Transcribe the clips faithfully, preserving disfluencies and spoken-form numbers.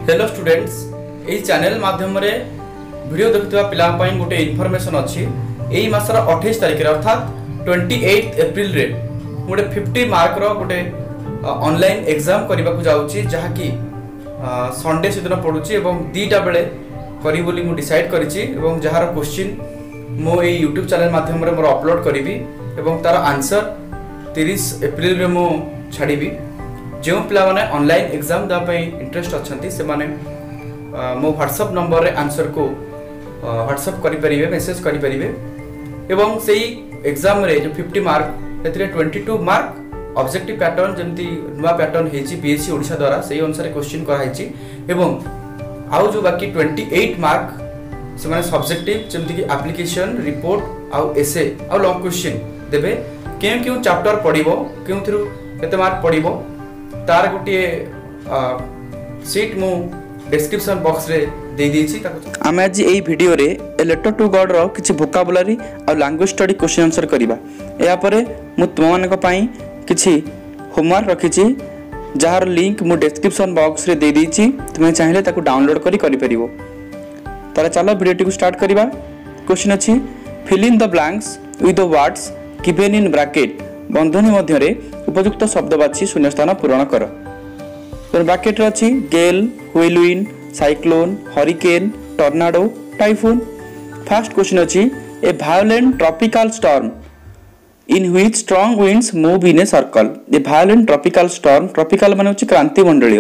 Hello students, यही channel माध्यम रे वीडियो देखुवा पिला पई गोटे इन्फॉर्मेशन अछि। एई मासर अट्ठाईस तारिख रे अर्थात अट्ठाईस अप्रैल रे गोटे पचास मार्क रो गोटे ऑनलाइन एग्जाम करबा को जाउची, जहा कि संडे से दिन पडुची एवं दीटा बेले करी बोली मु डिसाइड करिची एवं जहार क्वेश्चन मो ए यूट्यूब चैनल माध्यम रे मोर अपलोड करिवि एवं तार आंसर तीस अप्रैल रे मु छाड़ीबी। जो पिला माने ऑनलाइन एग्जाम दा पई इंटरेस्ट अछंती से माने मो व्हाट्सएप नंबर रे आंसर को व्हाट्सएप करि परिबे, मेसेज करि परिबे एवं सेही एग्जाम रे जो पचास मार्क एतरे बाईस मार्क ऑब्जेक्टिव पैटर्न जेमती नुवा पैटर्न हेची बीएससी ओडिशा द्वारा सेही अनुसार क्वेश्चन करा हेची एवं आउ जो बाकी अट्ठाईस मार्क से माने सब्जेक्टिव जेमती कि एप्लीकेशन रिपोर्ट आउ एसे आउ लॉन्ग क्वेश्चन देबे। केउ केउ चैप्टर पढिबो, केउ थरु केते मार्क पढिबो तार गोटे सीट मु डिस्क्रिप्शन बॉक्स रे दे देछि। आमे आज एई वीडियो रे ए लेटर टू गॉड रो किछि वोकाबुलरी आ लैंग्वेज स्टडी क्वेश्चन आंसर करिबा। एया परे मु तुम मानक पई किछि होमवर्क रखिछि, जार लिंक मु डिस्क्रिप्शन बॉक्स रे दे देछि। तुमे चाहिले ताको डाउनलोड करी करि परिबो। तारा चलो वीडियो टी स्टार्ट करिबा। क्वेश्चन अछि fill in the blanks with the words given in bracket. बंधनी मध्य रे उपयुक्त शब्द बाछि शून्य स्थान पूरण कर। तो ब्रैकेट रे अछि gale, whirlwind, cyclone, hurricane, tornado, typhoon. First question अछि a violent tropical storm in which strong winds move in a circle. A violent tropical storm, tropical माने अछि क्रांति मंडलीय,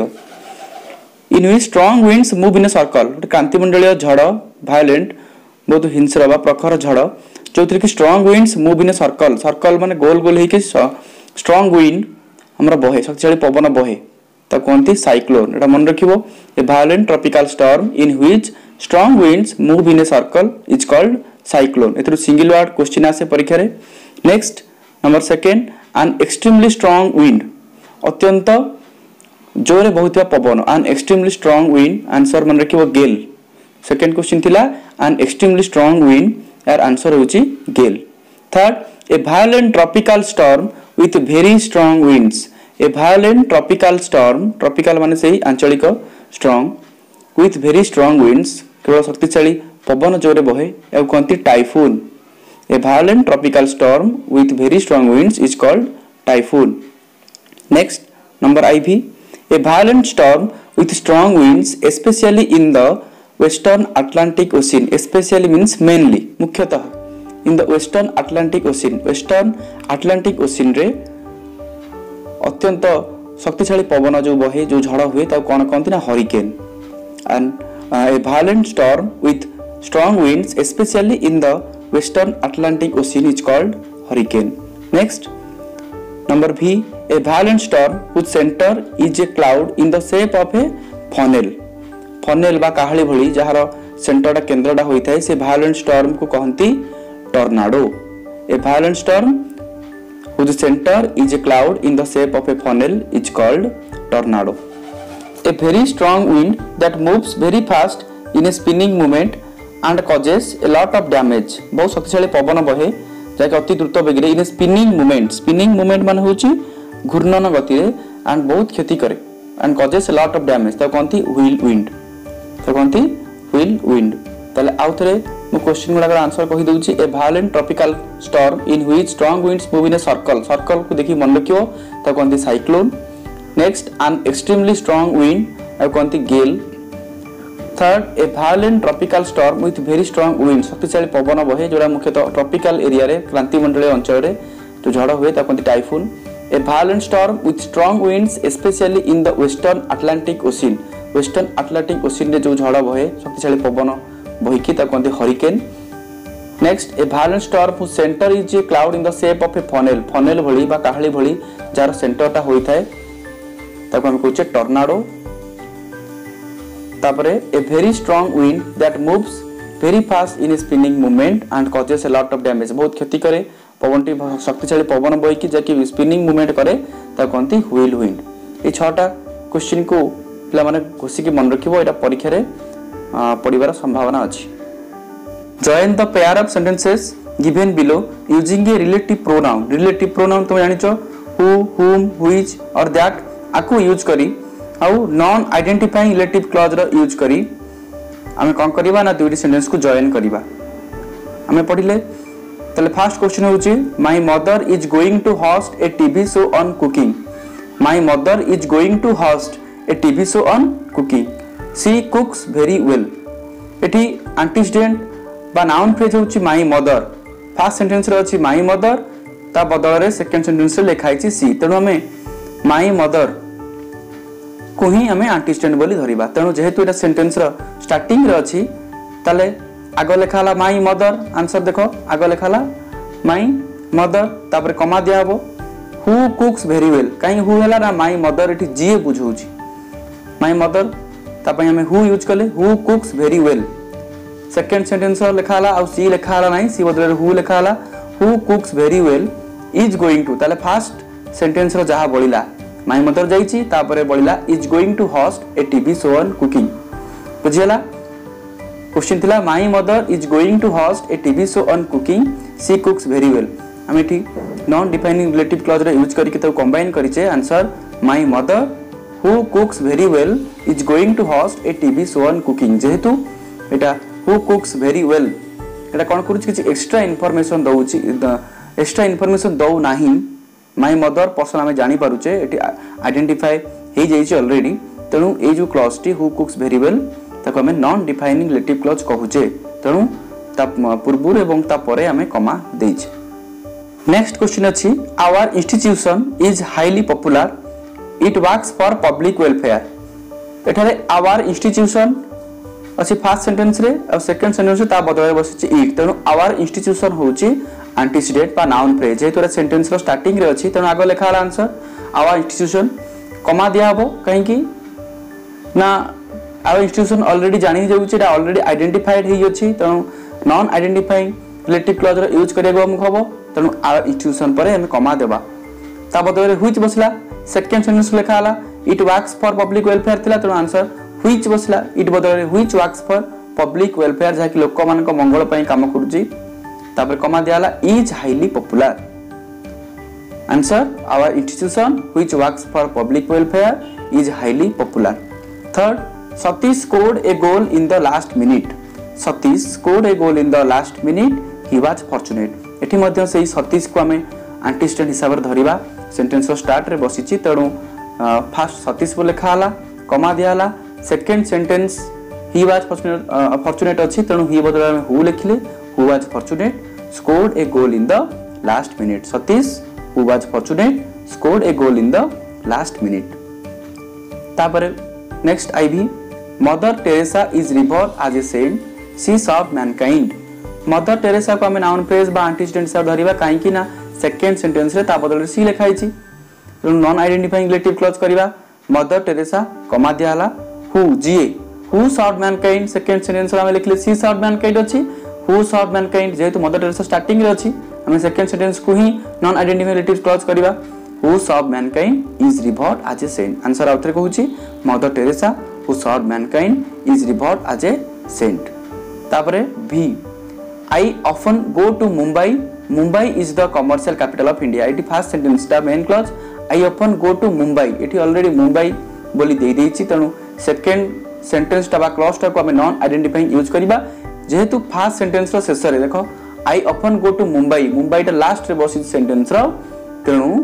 in which strong winds move in a circle, क्रांति मंडलीय झड़ violent बहुत हिंस्र बा प्रखर झड़ जो कि strong winds move in a circle. Circle माने गोल गोल हेकि स्ट्रांग विंड हमरा बहे, शक्तिशाली पवन बहे त कोनती साइक्लोन। एटा मन रखिबो a violent tropical storm in which strong winds move in a circle is called cyclone. एतरो सिंगल वर्ड क्वेश्चन आसे परीक्षा रे। Next number second an extremely strong wind, अत्यंत जोरे बहुतवा पवन, an extremely strong wind answer मन रखिबो गेल। सेकंड क्वेश्चन थिला एन एक्सट्रीमली स्ट्रांग विंड, यार आंसर होची gale. Third a violent tropical storm with very strong winds। a violent tropical storm, tropical माने सही आंचलिक strong, with very strong winds केवल शक्तिशाली पवन जोरे बहे ए कोनती typhoon. a violent tropical storm with very strong winds is called typhoon। next number I V a violent storm with strong winds especially in the western Atlantic ocean। especially means mainly, मुख्यतः in the western Atlantic ocean। western Atlantic ocean रे अत्यंत शक्तिशाली पवन जो बहे जो झड़ हुए ता कोन कहंती ना hurricane. and uh, a violent storm with strong winds especially in the western Atlantic ocean is called hurricane। next number V a violent storm whose center is a cloud in the shape of a funnel। funnel बा काहली भली जहार सेंटरटा केंद्रटा होई थाए से violent storm को कहंती tornado। a violent storm whose center is a cloud in the shape of a funnel is called tornado। a very strong wind that moves very fast in a spinning movement and causes a lot of damage। बहुत शक्तिशाली पवन बहे जाके अति द्रुत बेगरे in spinning movement. Spinning movement मान होची घूर्णन गति रे एंड बहुत क्षति करे and causes a lot of damage तो कोनती व्हील विंड, तो कोनती व्हील विंड। तले आउथरे मु क्वेश्चन गुडा आंसर कहि दउची a violent tropical storm in which strong winds move in a circle. Circle को देखि मन रखियो त कोनती cyclone. Next an extremely strong wind आ कोनती gale. Third a violent tropical storm with very strong wind, शक्तिशाली पवन बहे जोरा मुख्यतः ट्रॉपिकल एरिया रे क्रांति मंडलीय अंचल रे जो झड़ हुए ता कोनती typhoon. A violent storm with strong winds specially in the western Atlantic ocean. Western Atlantic ocean रे जो झड़ बहे शक्तिशाली पवन बहिकी ता कोनती hurricane. Next a violent storm whose center is a cloud in the shape of a funnel। funnel भली बा काहली भली जार सेंटरटा होई थाए ताको हम कहूचे टर्नाडो। तापरे ए very strong wind that moves very fast in a spinning movement and causes a lot of damage। बहुत क्षति करे पवनटी शक्तिशाली पवन बहिकी जाकी स्पिनिंग मूवमेंट करे ता कोनती व्हील विंड। ए छटा क्वेश्चन को पिला माने घोसी के मन रखिबो, एटा परीक्षा रे पढ़िबार संभावना अछि। Join the pair of sentences given below using a relative pronoun. Relative pronoun तुम जानिचो हु, हुम, व्हिच और दैट आकु यूज करी आउ नॉन आइडेंटिफाइंग रिलेटिव क्लॉज रो यूज करी आमे कोन करबा ना दुईटी सेंटेंस को जॉइन करबा आमे पढिले तले फर्स्ट क्वेश्चन होची my mother is going to host a TV show on cooking my mother is going to host a TV show on cooking she cooks very well एठी एंटीसीडेंट बा noun phrase होची my mother first sentence रे अछि my mother ता बदल रे second sentence रे लिखाई छि सी तेनु हमें माय मदर को ही हमें एंटीसीडेंट बोली धरिबा तेनु जेहेतु एटा सेंटेंस रो स्टार्टिंग रे अछि ताले आगो लेखाला माय मदर आंसर देखो आगो लेखाला माय मदर तापर कमा दिया हबो हु कुक्स वेरी वेल काई हु हैला ना माय मदर एठी जी बुझौछि माय मदर तापय हमें हु यूज करले who cooks very well second sentence लेखाला आ सी लेखाला नाही सी बदले हु लेखाला who cooks very well is going to ताले फर्स्ट सेंटेंस रो जहा बळिला माय मदर जाईची तापरे बळिला is going to host a TV show on cooking बुझियला क्वेश्चन थिला my mother is going to host a TV show on cooking she cooks very well hmm एठी नॉन डिफाइनिंग रिलेटिव क्लॉज रे use करके तो combine करिचे answer my mother who cooks very well is going to host a TV show on cooking जेहेतु एटा who cooks very well एटा कोन करूछ किछि एक्स्ट्रा इंफॉर्मेशन दउछि एक्स्ट्रा इंफॉर्मेशन दउ नाही माय मदर पर्सन हमें जानि पारुचे एटी आइडेंटिफाई हे जाइछि ऑलरेडी तेनु ए जो क्लॉज टी हु कुक्स वेरी वेल ताको हमें नॉन डिफाइनिंग रिलेटिव क्लॉज कहूचे तेनु ता पूर्वुर एवं ता परे हमें कमा देइछे नेक्स्ट क्वेश्चन अछि our institution is highly popular it works for public welfare एठारे आवर इंस्टीट्यूशन अछि फर्स्ट सेंटेंस रे और सेकंड सेंटेंस ता बदले बसिछि इट तेनु आवर इंस्टीट्यूशन होछि एंटीसीडेंट बा नाउन फ्रेज जे तोरा सेंटेंस रो स्टार्टिंग रे अछि तेनु आगो लेखा हला आंसर आवर इंस्टीट्यूशन कमा दिया हबो काहे कि ना आवर इंस्टीट्यूशन ऑलरेडी जानि जाउछि एटा ऑलरेडी आइडेंटिफाइड हेइ अछि तेनु नॉन आइडेंटिफाइंग रिलेटिव क्लॉज रो यूज करिया हम हबो तेनु आवर इंस्टीट्यूशन परे हम कमा देबा ता बदले व्हिच बसला सेकंड सेंटेंस लेखा हला it works for public welfare थिला तेनु आंसर व्हिच बसला इट बदले which works for public welfare जा कि लोक मान को मंगल पई काम करूची तापर कमा दियाला is highly popular answer our institution which works for public welfare is highly popular third Satish scored a goal in the last minute Satish scored a goal in the last minute he was fortunate एठी मध्ये सेही सतीश को हमें antecedent हिसाब रे धरिबा sentence रो start रे बसिची तेणु first Satish बो लेखा हला कमा दियाला second sentence he was fortunate fortunate अछि तेणु ही बदला में हु लिखले who was fortunate scored a goal in the last minute Satish who was fortunate scored a goal in the last minute तापर next IV Mother Teresa is revered as a saint she served mankind Mother Teresa को हमें noun phrase बा antecedent से धरिबा काहे कि ना second sentence रे ता बदल रे सी लिखाई छि तेणु नॉन आइडेंटिफाइंग रिलेटिव क्लॉज करबा मदर टेरेसा कमा दियाला हु जी who served mankind second sentence रे हम लिखले शी सर्व्ड मैनकाइंड अछि हु सर्व्ड मैनकाइंड जेतु मदर टेरेसा स्टार्टिंग रे अछि हम सेकंड सेंटेंस को ही नॉन आइडेंटिफाइंग रिलेटिव क्लॉज करबा who served mankind is revered as a saint answer आउथरे कहूची Mother Teresa who served mankind is revered as a saint तापरे भी आई often go to Mumbai Mumbai is the commercial capital of India एटी first sentence दा main clause I often go to Mumbai एटी already Mumbai बोली दे देछि तेनु सेकंड सेंटेंस टा बा क्लॉज टा को हम नॉन आइडेंटिफाइंग यूज करबा जेहेतु फर्स्ट सेंटेंस रो शेष रे देखो I often go to Mumbai Mumbai टा लास्ट रे बसी सेंटेंस रो तेनु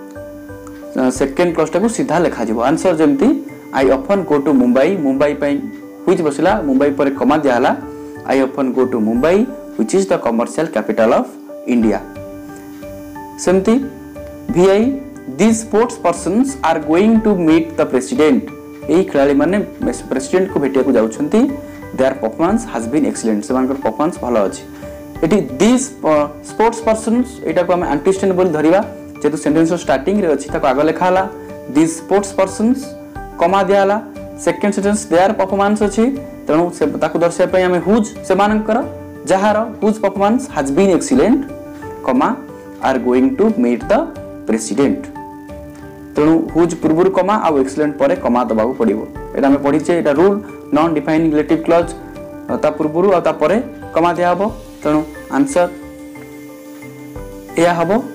सेकंड क्लॉज टा को सीधा लिखा जिवो आंसर जेमती I often go to Mumbai Mumbai पई व्हिच बसला मुंबई पर कमा दियाला I often go to Mumbai which is the commercial capital of India सेमती VI these sports persons are going to meet the president एही खिलाड़ी माने प्रेसिडेंट को भेटिया को जाउछंती their performance has been excellent सेमानकर परफॉर्मेंस भलो अछि एटी these sports persons एटा को हम एंटीसीडेंट बोल धरिबा जेतु सेंटेंस स्टार्टिंग रे अछि ताको आगे लेखाला these sports persons कमा दियाला सेकंड सेंटेंस their performance अछि तेनु से ताको दर्शाय पय हम whose सेमानकर जहार whose performance has been excellent कमा are going to meet the president तेणु हुज पूर्व कमा आ एक्सीलेंट परे कमा दबा पड़ो एटा हमें पढ़ी एटा rule non defining relative clause ता पूर्व आ ता परे कमा दिया हबो तेणु आंसर या हबो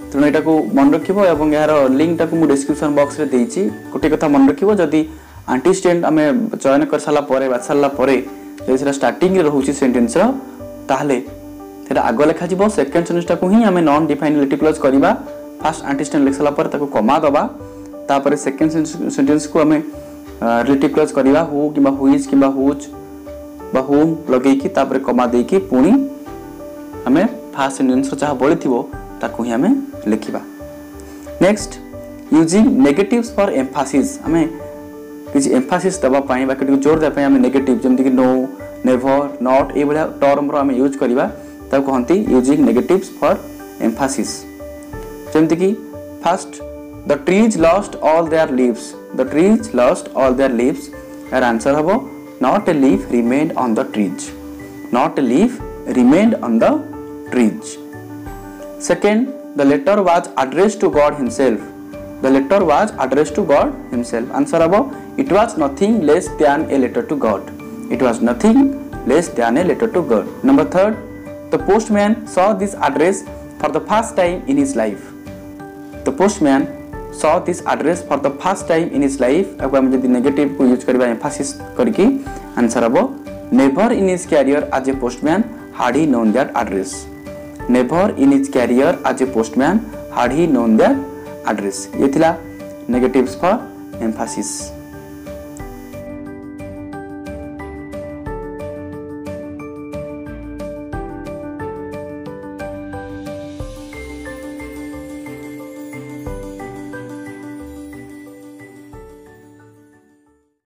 तेणु यहाँ को मन रख यार लिंक टाक डिस्क्रिप्शन बॉक्स रे देइछि गोटे कथा मन रख जदि आंटीस्टेंट आम चयन कर सारा बाच सारा स्टार्टिंग रोचे सेंटेंस ताहले सेटा आग लिखा जीवो सेकेंड सेंटेंस टाक ही आम नॉन डिफाइन रिलेटिव क्लॉज करबा फर्स्ट आंटीस्टेंट लिख सारा ताको कमा दबा तापर सेकेंड सेंटेंस को आम रिलेटिव क्लॉज करबा हु किबा हुइज किबा हुज बा होम लगे कि तापर कमा दे कि पुणी आम फर्स्ट सेंटेंस जहाँ बड़ी थी ताकू ही आम लिखा। Next using negatives for emphasis आम किसी एम्फासिस दवाई बाकी जोर देवाई आम नेगेटिव जमती कि नो नेभर नॉट ये टर्म आम यूज करवा कहती यूजिंग नेगेटिव्स फॉर एम्फासिस जमती कि first the trees lost all their leaves the trees lost all their leaves यार आंसर हम not a leaf remained on the trees not a leaf remained on the trees. Second, the letter was addressed to God himself. The letter was addressed to God himself. Answer above. It was nothing less than a letter to God. It was nothing less than a letter to God. Number third, the postman saw this address for the first time in his life. The postman saw this address for the first time in his life. अब हम जब negative को use करिबा emphasis करके answer above. Never in his career as a postman had he known that address. Never in his career as a postman had he known that address. ये थिला negatives for emphasis.